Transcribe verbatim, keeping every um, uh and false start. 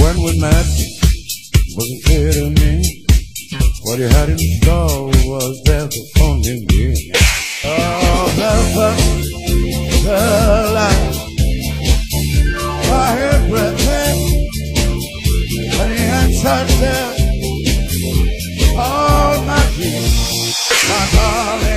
burned with madness wasn't clear to me. What he had in store was there for only me. Oh, the fuck, the life. I heard breath, but he had touched there. All my dreams, my darling.